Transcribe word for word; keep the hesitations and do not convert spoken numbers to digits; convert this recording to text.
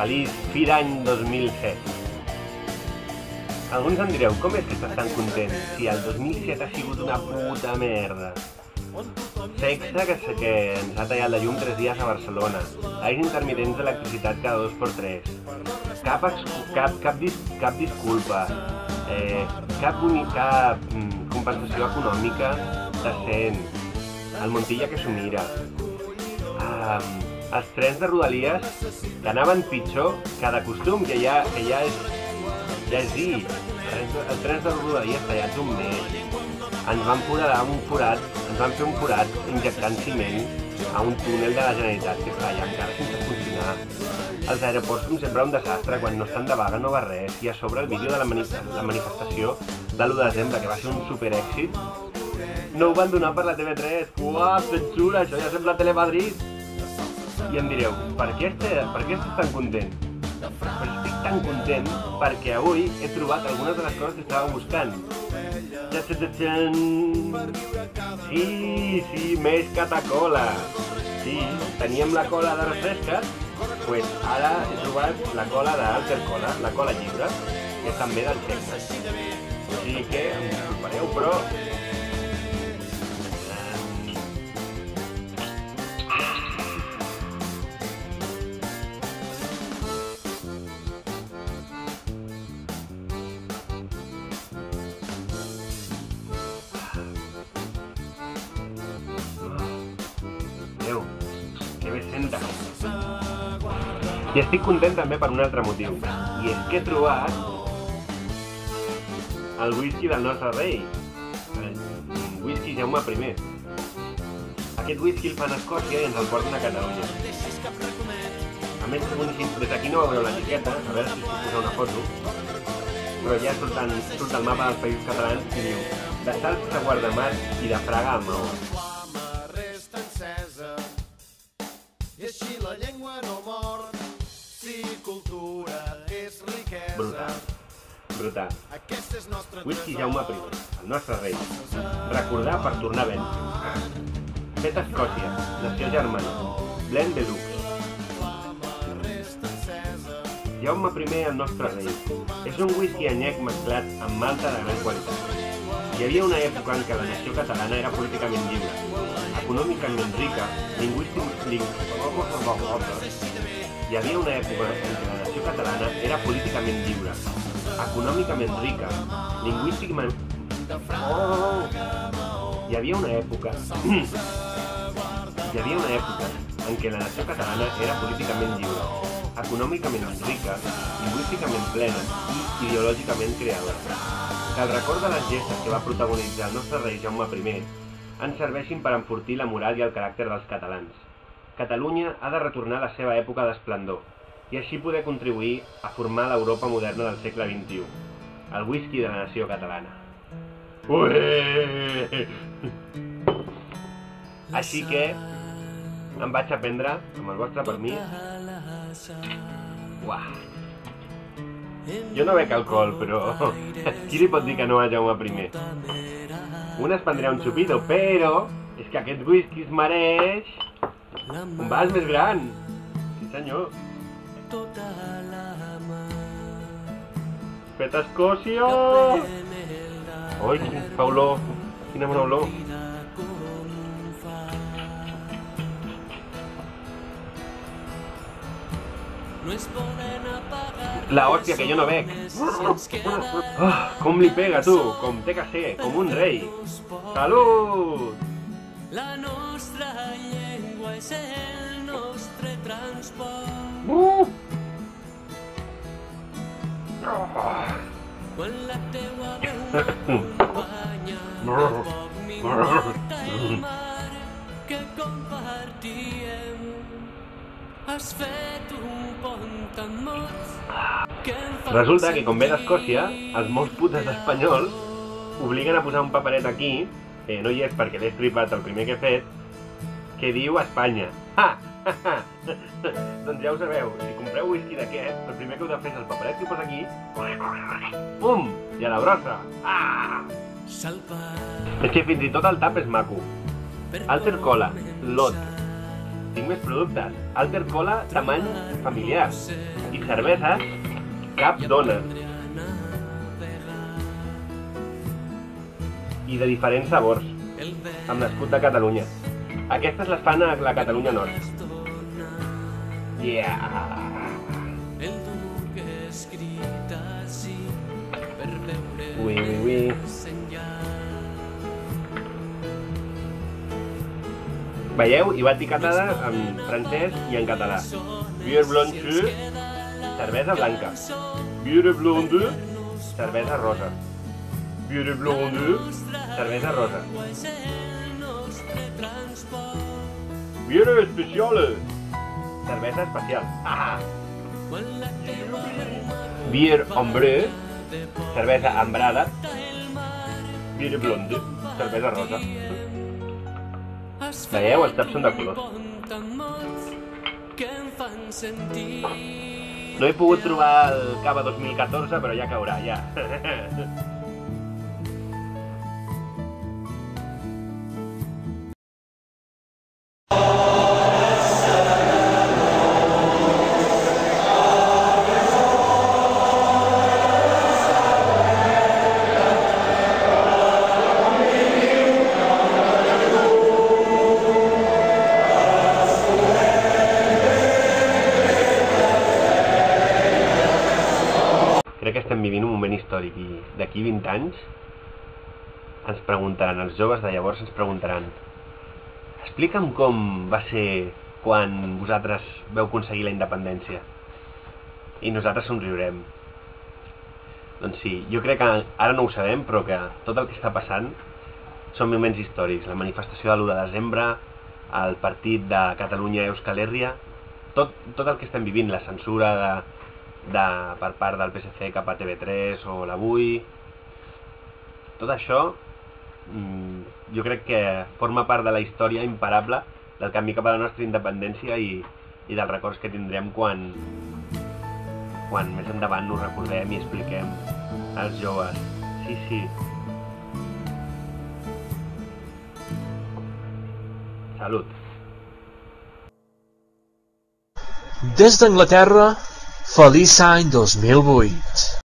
Feliç Fir Any dos mil set. Alguns em direu, com és que estàs tan content si el dos mil set ha sigut una puta merda? Sexe que, que ens ha tallat la llum tres dies a Barcelona, talls intermitents d'electricitat cada dos per tres, cap, cap, cap, dis, cap disculpa, eh, cap, cap mm, compensació econòmica decent, el Montilla que s'ho mira, um, els trens de Rodalies que anaven pitjor que de costum, que ja, que ja és, ja és dir, els trens de Rodalies tallats un mes, ens van foradar un forat, ens van fer un forat injectant ciment a un túnel de la Generalitat que està allà encara sense funcionar. Els aeroports, com sempre, un desastre, quan no estan de vaga no va res, i a sobre el vídeo de la, manif la manifestació de l'u de desembre, que va ser un superèxit, no ho van donar per la T V tres. Uah, censura, això ja sembla Telemadrid! I em direu, per què estàs, per què estàs tan content? Però estic tan content perquè avui he trobat algunes de les coses que estava buscant. Sí, sí, més catacola. Sí, teníem la cola de refresques, pues ara he trobat la cola d'Alter Cola, la cola lliure, que és també del Tecna. O sigui que, em disculpareu, però... Que bé senta. I estic content també per un altre motiu, i és que he trobat el whisky del nostre rei, el whisky Jaume primer. Aquest whisky el fan a Escòcia i ens el porten a Catalunya. A més, des d'aquí no veureu l'etiqueta, a veure si us puc posar una foto, però ja surt, en, surt el mapa dels països catalans i diu de salsa de Guardamar i de Fraga a Maó. I així la llengua no mor, si cultura és riquesa. Brutal, brutal. Whisky Jaume primer, el nostre rei. Recordar per tornar a vèncer. Fet a Escòcia, nació germana. Blend Deluxe. Jaume primer, el nostre rei. És un whisky anyec mesclat amb malta de gran qualitat. Hi havia una època en què la nació catalana era políticament lliure, econòmicament rica, lingüísticament... Hi havia una època en què la nació catalana era políticament lliure, econòmicament rica, lingüísticament... Oh! Hi havia una època... Hi havia una època en què la nació catalana era políticament lliure, econòmicament rica, lingüísticament plena i ideològicament creadora. Que el record de les gestes que va protagonitzar el nostre rei Jaume primer ens serveixin per enfortir la moral i el caràcter dels catalans. Catalunya ha de retornar a la seva època d'esplendor i així poder contribuir a formar l'Europa moderna del segle vint-i-u, el whisky de la nació catalana. Ué! Així que em vaig a prendre, amb el vostre permís... Uah! Jo no bec alcohol, però qui li pot dir que no a Jaume primer? Un es prendrà un xupito, però és que aquest whisky es mereix un vas més gran. Sí, senyor. Fet a Escòcia! Oi, quin fa olor, quina bona olor. La hòstia, que jo no bec. Oh, com li pega, tu, com té que ser, com un rei. Salut! La nostra llengua és el nostre transport. Uh! Quan la teua veu m'acompanya, tampoc m'importa el mar que compartíem. Has fet un pont tan mots que em fa... Resulta que, com ve d'Escòcia, els molts putes espanyols obliguen a posar un paperet aquí, que no hi és perquè l'he estripat el primer que he fet, que diu Espanya. Ha! Ha! Ha! Doncs ja ho sabeu, si compreu whisky d'aquest, el primer que heu de fer és el paperet que posa aquí, pum! I a la brossa! Ah! És que fins i tot el tap és maco. Alter Cola, Lot. Tinc més productes. Alter Cola, tamany familiar. I cerveses, cap dona. I de diferents sabors, amb l'escut de Catalunya. Aquestes les fan a la Catalunya Nord. Yeah! Ui, ui, ui. Veieu? Hi va etiquetada en francès i en català. Bière blanche, cervesa blanca. Bière blonde, cervesa rosa. Bière blonde, cervesa rosa. Bière especial, cervesa especial. Ah! Bière ambré, cervesa ambrada. Bière blonde, cervesa rosa. Veieu? Els taps són de colors. No he pogut trobar el Cava dos mil catorze, però ja caurà, ja. Crec que estem vivint un moment històric i d'aquí vint anys ens preguntaran, els joves de llavors ens preguntaran: explica'm com va ser quan vosaltres vau aconseguir la independència. I nosaltres somriurem. Doncs sí, jo crec que ara no ho sabem, però que tot el que està passant són moments històrics. La manifestació de l'u de desembre, el partit de Catalunya Euskal Herria, tot, tot el que estem vivint, la censura de De, per part del P S C cap a T V tres o l'Avui, tot això mmm, jo crec que forma part de la història imparable del camí cap a la nostra independència i, i dels records que tindrem quan, quan més endavant ho recordem i expliquem als joves. Sí, sí. Salut. Des d'Anglaterra, feliç any dos mil vuit.